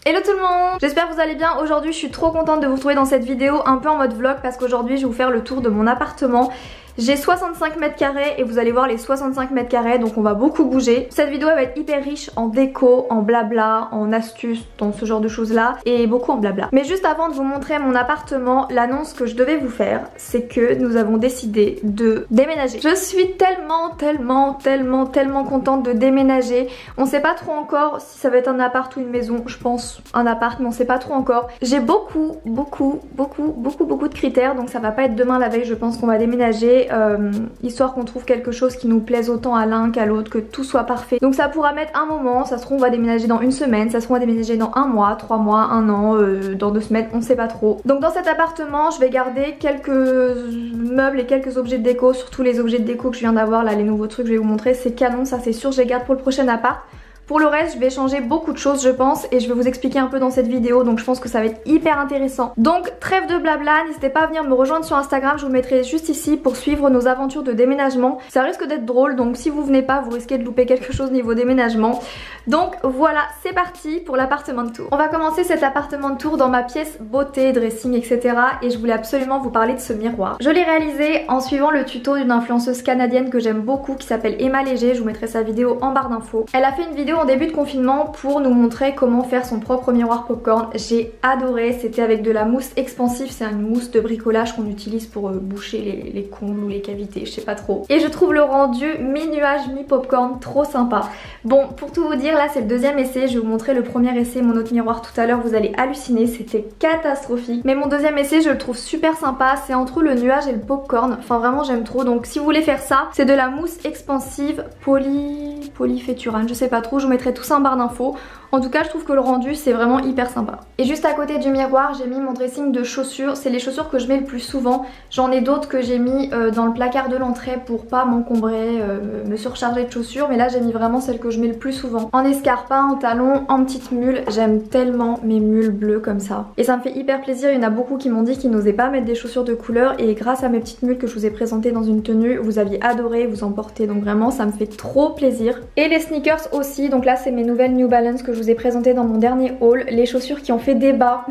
Hello tout le monde, j'espère que vous allez bien. Aujourd'hui je suis trop contente de vous retrouver dans cette vidéo un peu en mode vlog parce qu'aujourd'hui je vais vous faire le tour de mon appartement. J'ai 65 mètres carrés et vous allez voir les 65 mètres carrés, donc on va beaucoup bouger. Cette vidéo elle va être hyper riche en déco, en blabla, en astuces, dans ce genre de choses là et beaucoup en blabla. Mais juste avant de vous montrer mon appartement, l'annonce que je devais vous faire, c'est que nous avons décidé de déménager. Je suis tellement contente de déménager. On sait pas trop encore si ça va être un appart ou une maison, je pense un appart mais on sait pas trop encore. J'ai beaucoup de critères, donc ça va pas être demain la veille, je pense qu'on va déménager. Histoire qu'on trouve quelque chose qui nous plaise autant à l'un qu'à l'autre, que tout soit parfait. Donc ça pourra mettre un moment, ça se trouve on va déménager dans une semaine, ça se trouve on va déménager dans un mois, 3 mois, un an, dans 2 semaines, on sait pas trop. Donc dans cet appartement je vais garder quelques meubles et quelques objets de déco, surtout les objets de déco que je viens d'avoir là, les nouveaux trucs que je vais vous montrer, c'est canon, ça c'est sûr, je les garde pour le prochain appart. Pour le reste, je vais changer beaucoup de choses je pense et je vais vous expliquer un peu dans cette vidéo, donc je pense que ça va être hyper intéressant. Donc trêve de blabla, n'hésitez pas à venir me rejoindre sur Instagram, je vous mettrai juste ici pour suivre nos aventures de déménagement. Ça risque d'être drôle, donc si vous venez pas, vous risquez de louper quelque chose niveau déménagement. Donc voilà, c'est parti pour l'appartement de tour. On va commencer cet appartement de tour dans ma pièce beauté, dressing, etc. Et je voulais absolument vous parler de ce miroir. Je l'ai réalisé en suivant le tuto d'une influenceuse canadienne que j'aime beaucoup qui s'appelle Emma Léger, je vous mettrai sa vidéo en barre d'infos. Elle a fait une vidéo en début de confinement pour nous montrer comment faire son propre miroir popcorn. J'ai adoré, c'était avec de la mousse expansive, c'est une mousse de bricolage qu'on utilise pour boucher les combles ou les cavités, je sais pas trop. Et je trouve le rendu mi-nuage, mi-popcorn trop sympa. Bon, pour tout vous dire, là c'est le deuxième essai, je vais vous montrer le premier essai, mon autre miroir tout à l'heure, vous allez halluciner, c'était catastrophique. Mais mon deuxième essai, je le trouve super sympa, c'est entre le nuage et le popcorn, enfin vraiment j'aime trop. Donc si vous voulez faire ça, c'est de la mousse expansive polyféturane, je sais pas trop, je vous mettrai tout ça en barre d'infos. En tout cas je trouve que le rendu c'est vraiment hyper sympa. Et juste à côté du miroir j'ai mis mon dressing de chaussures, c'est les chaussures que je mets le plus souvent. J'en ai d'autres que j'ai mis dans le placard de l'entrée pour pas m'encombrer, me surcharger de chaussures, mais là j'ai mis vraiment celles que je mets le plus souvent. En escarpin, en talons, en petite mule, j'aime tellement mes mules bleues comme ça. Et ça me fait hyper plaisir, il y en a beaucoup qui m'ont dit qu'ils n'osaient pas mettre des chaussures de couleur et grâce à mes petites mules que je vous ai présentées dans une tenue, vous aviez adoré, vous en portez, donc vraiment ça me fait trop plaisir. Et les sneakers aussi, donc là c'est mes nouvelles New Balance que je vous ai présentées dans mon dernier haul, les chaussures qui ont fait débat.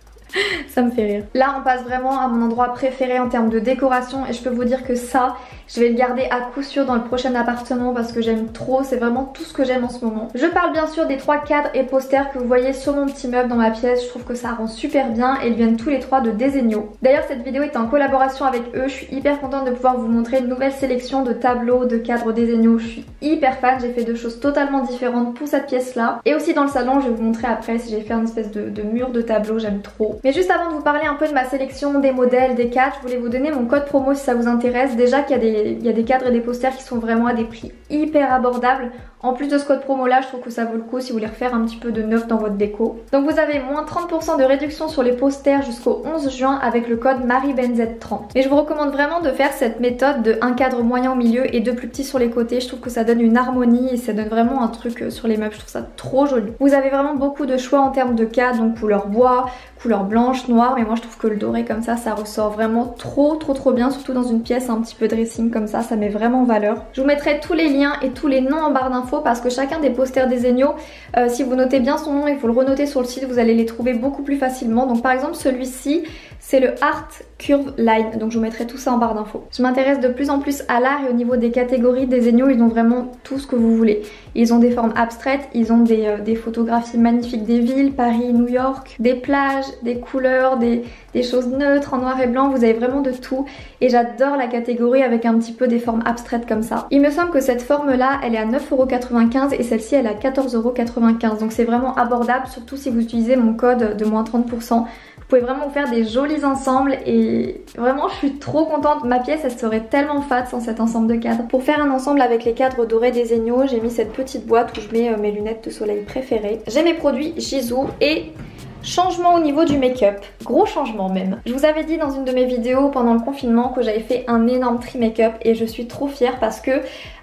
Ça me fait rire. Là on passe vraiment à mon endroit préféré en termes de décoration et je peux vous dire que ça, je vais le garder à coup sûr dans le prochain appartement parce que j'aime trop, c'est vraiment tout ce que j'aime en ce moment. Je parle bien sûr des 3 cadres et posters que vous voyez sur mon petit meuble dans ma pièce, je trouve que ça rend super bien et ils viennent tous les 3 de Desenio. D'ailleurs cette vidéo est en collaboration avec eux, je suis hyper contente de pouvoir vous montrer une nouvelle sélection de tableaux, de cadres Desenio, je suis hyper fan, j'ai fait 2 choses totalement différentes pour cette pièce là. Et aussi dans le salon, je vais vous montrer après si j'ai fait une espèce de mur de tableaux, j'aime trop. Mais juste avant de vous parler un peu de ma sélection, des modèles, des cadres, je voulais vous donner mon code promo si ça vous intéresse. Déjà qu'il y a des cadres et des posters qui sont vraiment à des prix hyper abordables. En plus de ce code promo là, je trouve que ça vaut le coup si vous voulez refaire un petit peu de neuf dans votre déco. Donc vous avez moins 30% de réduction sur les posters jusqu'au 11 juin avec le code MarieBenZ30. Et je vous recommande vraiment de faire cette méthode de un cadre moyen au milieu et 2 plus petits sur les côtés. Je trouve que ça donne une harmonie et ça donne vraiment un truc sur les meubles. Je trouve ça trop joli. Vous avez vraiment beaucoup de choix en termes de cadres, donc couleur bois, couleur blanche, noire, mais moi je trouve que le doré comme ça ressort vraiment trop bien, surtout dans une pièce un petit peu dressing comme ça met vraiment en valeur. Je vous mettrai tous les liens et tous les noms en barre d'infos parce que chacun des posters Desenio, si vous notez bien son nom, il faut le renoter sur le site, vous allez les trouver beaucoup plus facilement. Donc par exemple celui-ci, c'est le Art Curve Line, donc je vous mettrai tout ça en barre d'infos. Je m'intéresse de plus en plus à l'art et au niveau des catégories Desenio, ils ont vraiment tout ce que vous voulez. Ils ont des formes abstraites, ils ont des photographies magnifiques des villes, Paris, New York, des plages, des couleurs, des choses neutres en noir et blanc, vous avez vraiment de tout et j'adore la catégorie avec un petit peu des formes abstraites comme ça. Il me semble que cette forme là elle est à 9,95€ et celle-ci elle est à 14,95€, donc c'est vraiment abordable, surtout si vous utilisez mon code de moins 30%. Vous pouvez vraiment faire des jolis ensembles et vraiment je suis trop contente. Ma pièce elle serait tellement fade sans cet ensemble de cadres. Pour faire un ensemble avec les cadres dorés Desenio, j'ai mis cette petite boîte où je mets mes lunettes de soleil préférées. J'ai mes produits Gisou et changement au niveau du make-up, gros changement même. Je vous avais dit dans une de mes vidéos pendant le confinement que j'avais fait un énorme tri make-up et je suis trop fière parce que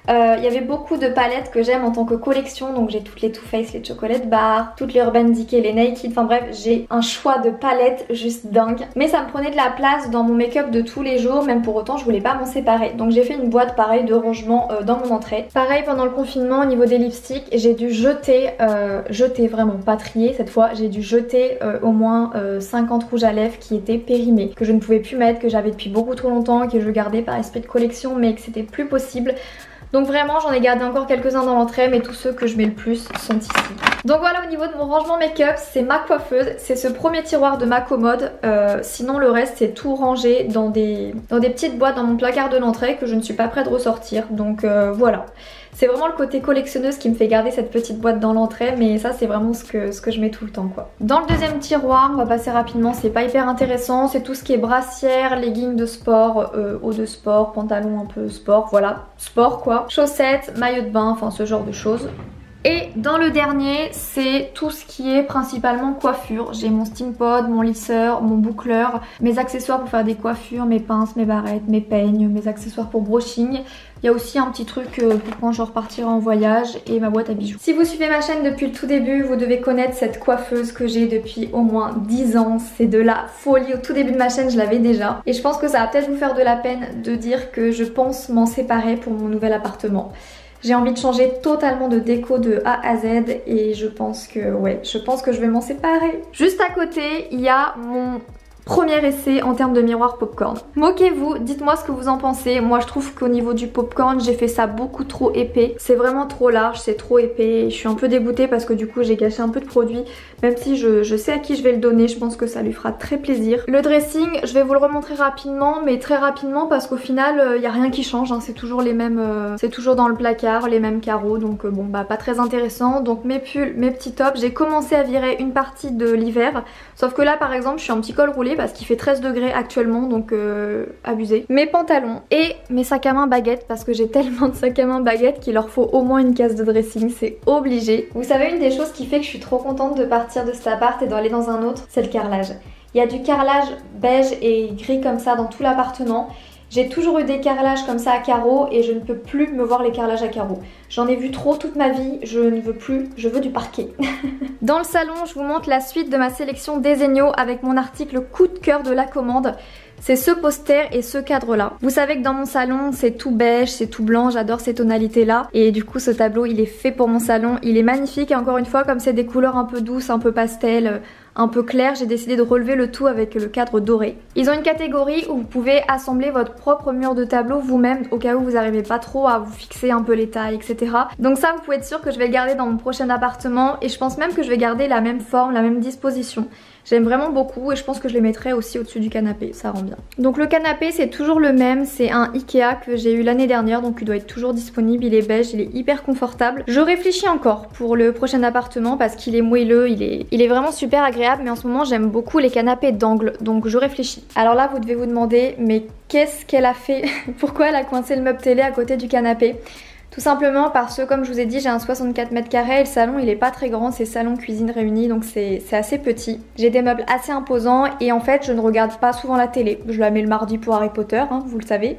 Il y avait beaucoup de palettes que j'aime en tant que collection, donc j'ai toutes les Too Faced, les Chocolate Bar, toutes les Urban Decay, les Naked, enfin bref j'ai un choix de palettes juste dingue. Mais ça me prenait de la place dans mon make-up de tous les jours, même pour autant je voulais pas m'en séparer. Donc j'ai fait une boîte pareil de rangement dans mon entrée. Pareil pendant le confinement au niveau des lipsticks, j'ai dû jeter vraiment, pas trier cette fois, j'ai dû jeter au moins 50 rouges à lèvres qui étaient périmés, que je ne pouvais plus mettre, que j'avais depuis beaucoup trop longtemps, que je gardais par esprit de collection mais que c'était plus possible. Donc vraiment j'en ai gardé encore quelques-uns dans l'entrée, mais tous ceux que je mets le plus sont ici. Donc voilà, au niveau de mon rangement make-up, c'est ma coiffeuse, c'est ce premier tiroir de ma commode. Sinon le reste c'est tout rangé dans des petites boîtes dans mon placard de l'entrée que je ne suis pas prête de ressortir. Donc voilà. C'est vraiment le côté collectionneuse qui me fait garder cette petite boîte dans l'entrée, mais ça c'est vraiment ce que je mets tout le temps quoi. Dans le deuxième tiroir, on va passer rapidement, c'est pas hyper intéressant, c'est tout ce qui est brassière, leggings de sport, haut de sport, pantalon un peu sport, voilà, sport quoi, chaussettes, maillot de bain, enfin ce genre de choses. Et dans le dernier, c'est tout ce qui est principalement coiffure. J'ai mon steam pod, mon lisseur, mon boucleur, mes accessoires pour faire des coiffures, mes pinces, mes barrettes, mes peignes, mes accessoires pour brushing. Il y a aussi un petit truc pour quand je repartirai en voyage et ma boîte à bijoux. Si vous suivez ma chaîne depuis le tout début, vous devez connaître cette coiffeuse que j'ai depuis au moins 10 ans. C'est de la folie. Au tout début de ma chaîne, je l'avais déjà. Et je pense que ça va peut-être vous faire de la peine de dire que je pense m'en séparer pour mon nouvel appartement. J'ai envie de changer totalement de déco de A à Z et je pense que je vais m'en séparer. Juste à côté, il y a mon premier essai en termes de miroir popcorn. Moquez-vous, dites-moi ce que vous en pensez. Moi je trouve qu'au niveau du popcorn j'ai fait ça beaucoup trop épais. C'est vraiment trop large, c'est trop épais. Je suis un peu dégoûtée parce que du coup j'ai gâché un peu de produit. Même si je sais à qui je vais le donner, je pense que ça lui fera très plaisir. Le dressing, je vais vous le remontrer rapidement, mais très rapidement parce qu'au final il n'y a rien qui change. Hein. C'est toujours les mêmes, c'est toujours dans le placard, les mêmes carreaux. Donc bon bah pas très intéressant. Donc mes pulls, mes petits tops, j'ai commencé à virer une partie de l'hiver. Sauf que là par exemple je suis en petit col roulé parce qu'il fait 13 degrés actuellement, donc abusé. Mes pantalons et mes sacs à main baguettes parce que j'ai tellement de sacs à main baguettes qu'il leur faut au moins une case de dressing, c'est obligé. Vous savez, une des choses qui fait que je suis trop contente de partir de cet appart et d'aller dans un autre, c'est le carrelage. Il y a du carrelage beige et gris comme ça dans tout l'appartement. J'ai toujours eu des carrelages comme ça à carreaux et je ne peux plus me voir les carrelages à carreaux. J'en ai vu trop toute ma vie, je ne veux plus, je veux du parquet. Dans le salon, je vous montre la suite de ma sélection Desenio avec mon article coup de cœur de la commande. C'est ce poster et ce cadre là. Vous savez que dans mon salon c'est tout beige, c'est tout blanc, j'adore ces tonalités là. Et du coup ce tableau il est fait pour mon salon, il est magnifique et encore une fois comme c'est des couleurs un peu douces, un peu pastel, un peu clair, j'ai décidé de relever le tout avec le cadre doré. Ils ont une catégorie où vous pouvez assembler votre propre mur de tableau vous-même au cas où vous n'arrivez pas trop à vous fixer un peu les tailles, etc. Donc ça vous pouvez être sûr que je vais le garder dans mon prochain appartement et je pense même que je vais garder la même forme, la même disposition. J'aime vraiment beaucoup et je pense que je les mettrai aussi au-dessus du canapé, ça rend bien. Donc le canapé c'est toujours le même, c'est un Ikea que j'ai eu l'année dernière donc il doit être toujours disponible, il est beige, il est hyper confortable. Je réfléchis encore pour le prochain appartement parce qu'il est moelleux, il est vraiment super agréable mais en ce moment j'aime beaucoup les canapés d'angle donc je réfléchis. Alors là vous devez vous demander mais qu'est-ce qu'elle a fait? Pourquoi elle a coincé le meuble télé à côté du canapé? Tout simplement parce que comme je vous ai dit j'ai un 64 mètres carrés et le salon il est pas très grand, c'est salon cuisine réunis donc c'est assez petit. J'ai des meubles assez imposants et en fait je ne regarde pas souvent la télé. Je la mets le mardi pour Harry Potter, hein, vous le savez.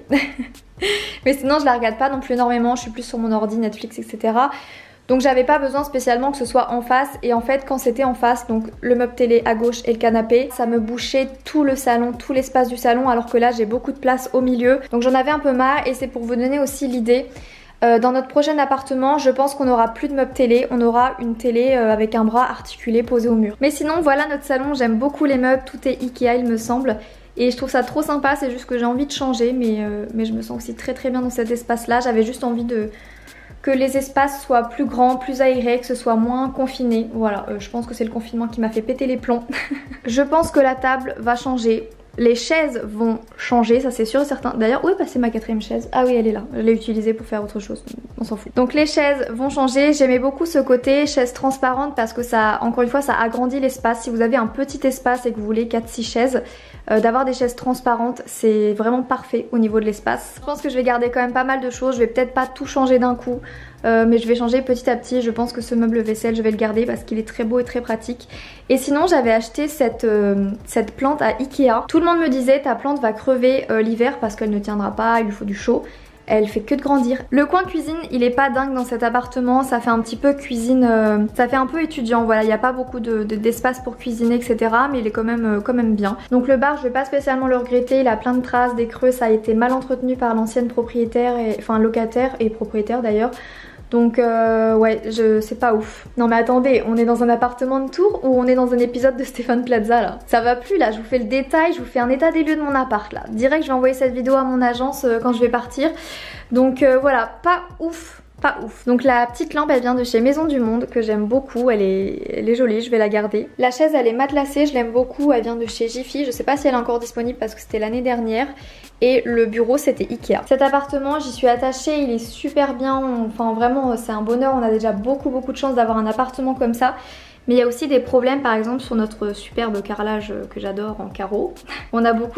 Mais sinon je la regarde pas non plus énormément, je suis plus sur mon ordi, Netflix etc. Donc j'avais pas besoin spécialement que ce soit en face et en fait quand c'était en face, donc le meuble télé à gauche et le canapé, ça me bouchait tout le salon, tout l'espace du salon alors que là j'ai beaucoup de place au milieu. Donc j'en avais un peu marre et c'est pour vous donner aussi l'idée. Dans notre prochain appartement, je pense qu'on n'aura plus de meuble télé, on aura une télé avec un bras articulé posé au mur. Mais sinon voilà notre salon, j'aime beaucoup les meubles, tout est Ikea il me semble. Et je trouve ça trop sympa, c'est juste que j'ai envie de changer mais je me sens aussi très bien dans cet espace là. J'avais juste envie que les espaces soient plus grands, plus aérés, que ce soit moins confiné. Voilà, je pense que c'est le confinement qui m'a fait péter les plombs. Je pense que la table va changer. Les chaises vont changer, ça c'est sûr et certain. D'ailleurs, où est passée ma quatrième chaise? Ah oui, elle est là. Je l'ai utilisée pour faire autre chose. On s'en fout. Donc les chaises vont changer. J'aimais beaucoup ce côté chaise transparente parce que ça, encore une fois, ça agrandit l'espace. Si vous avez un petit espace et que vous voulez 4-6 chaises, d'avoir des chaises transparentes, c'est vraiment parfait au niveau de l'espace. Je pense que je vais garder quand même pas mal de choses. Je vais peut-être pas tout changer d'un coup. Mais je vais changer petit à petit. Je pense que ce meuble vaisselle je vais le garder parce qu'il est très beau et très pratique. Et sinon j'avais acheté cette plante à Ikea. Tout le monde me disait ta plante va crever l'hiver parce qu'elle ne tiendra pas, il lui faut du chaud. Elle fait que de grandir. Le coin cuisine, il est pas dingue dans cet appartement. Ça fait un petit peu cuisine, ça fait un peu étudiant. Voilà, il n'y a pas beaucoup d'espace pour cuisiner, etc. Mais il est quand même bien. Donc le bar, je vais pas spécialement le regretter. Il a plein de traces, des creux. Ça a été mal entretenu par l'ancienne propriétaire, enfin locataire et propriétaire d'ailleurs. Donc ouais, c'est pas ouf. Non mais attendez, on est dans un appartement de Tours ou on est dans un épisode de Stéphane Plaza là? Ça va plus là, je vous fais le détail, je vous fais un état des lieux de mon appart là. Direct je vais envoyer cette vidéo à mon agence quand je vais partir. Donc voilà, pas ouf. Pas ouf. Donc la petite lampe elle vient de chez Maison du Monde que j'aime beaucoup, elle est jolie, je vais la garder. La chaise elle est matelassée, je l'aime beaucoup, elle vient de chez Jiffy, je sais pas si elle est encore disponible parce que c'était l'année dernière. Et le bureau c'était Ikea. Cet appartement j'y suis attachée, il est super bien, enfin vraiment c'est un bonheur, on a déjà beaucoup de chance d'avoir un appartement comme ça. Mais il y a aussi des problèmes par exemple sur notre superbe carrelage que j'adore en carreau. On a beaucoup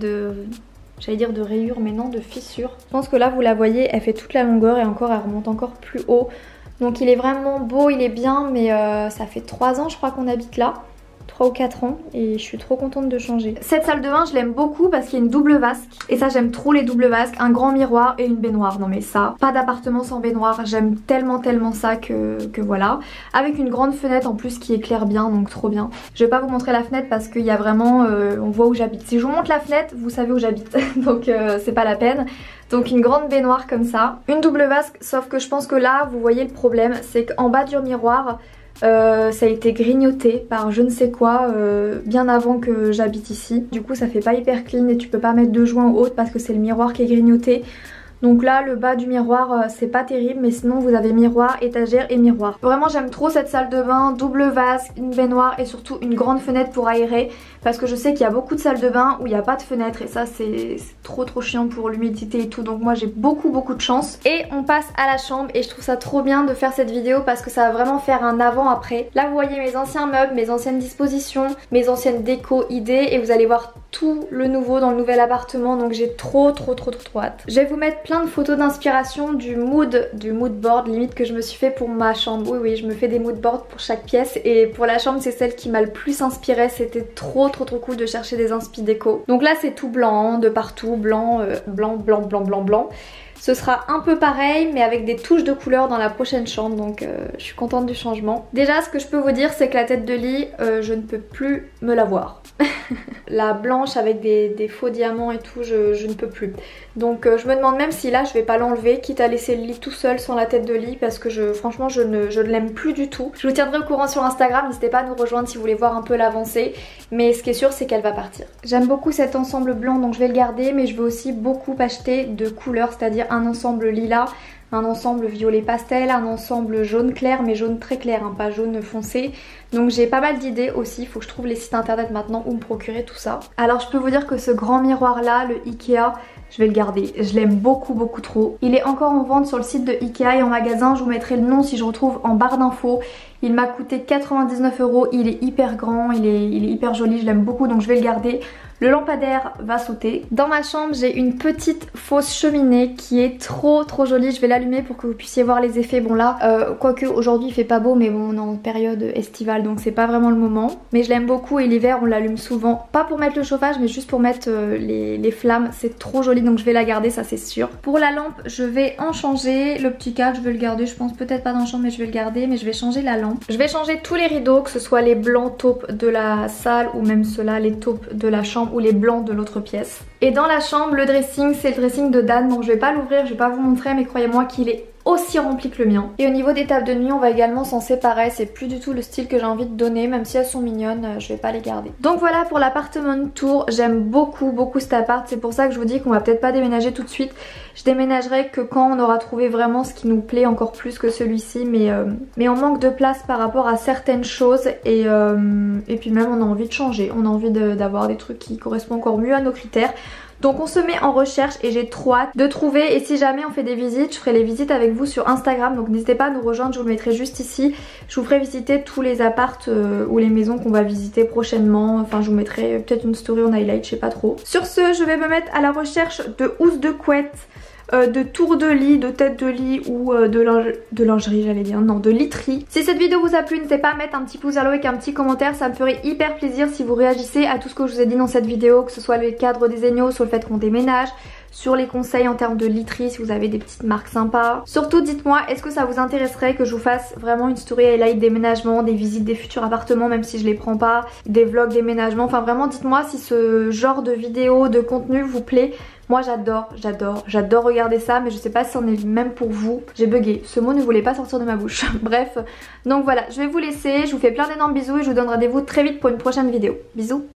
j'allais dire de rayures mais non de fissures. Je pense que là vous la voyez, elle fait toute la longueur et encore elle remonte encore plus haut. Donc il est vraiment beau, il est bien mais ça fait 3 ans je crois qu'on habite là. 3 ou 4 ans et je suis trop contente de changer. Cette salle de bain je l'aime beaucoup parce qu'il y a une double vasque et ça j'aime trop les doubles vasques, un grand miroir et une baignoire. Non mais ça, pas d'appartement sans baignoire, j'aime tellement ça que voilà. Avec une grande fenêtre en plus qui éclaire bien, donc trop bien. Je vais pas vous montrer la fenêtre parce qu'il y a vraiment, on voit où j'habite. Si je vous montre la fenêtre, vous savez où j'habite, donc c'est pas la peine. Donc une grande baignoire comme ça, une double vasque, sauf que je pense que là vous voyez le problème, c'est qu'en bas du miroir ça a été grignoté par je ne sais quoi bien avant que j'habite ici. Du coup ça fait pas hyper clean et tu peux pas mettre de joints hautes parce que c'est le miroir qui est grignoté. Donc là le bas du miroir c'est pas terrible, mais sinon vous avez miroir, étagère et miroir. Vraiment j'aime trop cette salle de bain, double vasque, une baignoire et surtout une grande fenêtre pour aérer. Parce que je sais qu'il y a beaucoup de salles de bain où il n'y a pas de fenêtre et ça c'est trop chiant pour l'humidité et tout. Donc moi j'ai beaucoup de chance. Et on passe à la chambre et je trouve ça trop bien de faire cette vidéo parce que ça va vraiment faire un avant-après. Là vous voyez mes anciens meubles, mes anciennes dispositions, mes anciennes déco idées et vous allez voir tout le nouveau dans le nouvel appartement. Donc j'ai trop hâte. Je vais vous mettre plein de photos d'inspiration du mood board limite que je me suis fait pour ma chambre. Oui je me fais des mood boards pour chaque pièce et pour la chambre c'est celle qui m'a le plus inspiré. C'était trop cool de chercher des inspi déco. Donc là c'est tout blanc de partout, blanc. Ce sera un peu pareil mais avec des touches de couleur dans la prochaine chambre, donc je suis contente du changement. Déjà ce que je peux vous dire c'est que la tête de lit je ne peux plus me la voir. La blanche avec des faux diamants et tout, je ne peux plus. Donc je me demande même si là je vais pas l'enlever, quitte à laisser le lit tout seul sans la tête de lit parce que franchement je ne l'aime plus du tout. Je vous tiendrai au courant sur Instagram, n'hésitez pas à nous rejoindre si vous voulez voir un peu l'avancée. Mais ce qui est sûr c'est qu'elle va partir. J'aime beaucoup cet ensemble blanc donc je vais le garder, mais je vais aussi beaucoup acheter de couleurs, c'est-à-dire un ensemble lilas, un ensemble violet pastel, un ensemble jaune clair mais jaune très clair, hein, pas jaune foncé. Donc j'ai pas mal d'idées aussi, il faut que je trouve les sites internet maintenant où me procurer tout ça. Alors je peux vous dire que ce grand miroir là, le Ikea, je vais le garder, je l'aime beaucoup trop. Il est encore en vente sur le site de Ikea et en magasin, je vous mettrai le nom si je retrouve en barre d'infos. Il m'a coûté 99 €, il est hyper grand, il est hyper joli, je l'aime beaucoup donc je vais le garder. Le lampadaire va sauter. Dans ma chambre j'ai une petite fausse cheminée qui est trop jolie. Je vais l'allumer pour que vous puissiez voir les effets. Bon là, quoique aujourd'hui il fait pas beau mais bon on est en période estivale donc c'est pas vraiment le moment. Mais je l'aime beaucoup et l'hiver on l'allume souvent. Pas pour mettre le chauffage mais juste pour mettre les flammes. C'est trop joli donc je vais la garder, ça c'est sûr. Pour la lampe je vais en changer. Le petit cadre je vais le garder, je pense peut-être pas dans la chambre mais je vais le garder. Mais je vais changer la lampe. Je vais changer tous les rideaux, que ce soit les blancs taupes de la salle ou même ceux-là, les taupes de la chambre ou les blancs de l'autre pièce. Et dans la chambre le dressing c'est le dressing de Dan, donc je vais pas l'ouvrir, je vais pas vous montrer mais croyez-moi qu'il est aussi rempli que le mien. Et au niveau des tables de nuit on va également s'en séparer, c'est plus du tout le style que j'ai envie de donner, même si elles sont mignonnes je vais pas les garder. Donc voilà pour l'appartement de Tours, j'aime beaucoup cet appart, c'est pour ça que je vous dis qu'on va peut-être pas déménager tout de suite. Je déménagerai que quand on aura trouvé vraiment ce qui nous plaît encore plus que celui-ci, mais on manque de place par rapport à certaines choses et puis même on a envie de changer, on a envie d'avoir des trucs qui correspondent encore mieux à nos critères. Donc on se met en recherche et j'ai trop hâte de trouver, et si jamais on fait des visites, je ferai les visites avec vous sur Instagram, donc n'hésitez pas à nous rejoindre, je vous le mettrai juste ici. Je vous ferai visiter tous les apparts ou les maisons qu'on va visiter prochainement, enfin je vous mettrai peut-être une story en highlight, je sais pas trop. Sur ce, je vais me mettre à la recherche de housses de couette, de tours de lit, de tête de lit ou de lingerie j'allais dire, non de literie. Si cette vidéo vous a plu, n'hésitez pas à mettre un petit pouce vers le haut avec un petit commentaire, ça me ferait hyper plaisir si vous réagissez à tout ce que je vous ai dit dans cette vidéo, que ce soit le cadre des Egnos, sur le fait qu'on déménage, sur les conseils en termes de literie, si vous avez des petites marques sympas. Surtout dites-moi, est-ce que ça vous intéresserait que je vous fasse vraiment une story highlight déménagement, des visites des futurs appartements même si je les prends pas, des vlogs déménagement, enfin vraiment dites-moi si ce genre de vidéo, de contenu vous plaît. Moi j'adore regarder ça, mais je sais pas si c'en est même pour vous. J'ai bugué, ce mot ne voulait pas sortir de ma bouche. Bref, donc voilà, je vais vous laisser, je vous fais plein d'énormes bisous et je vous donne rendez-vous très vite pour une prochaine vidéo. Bisous.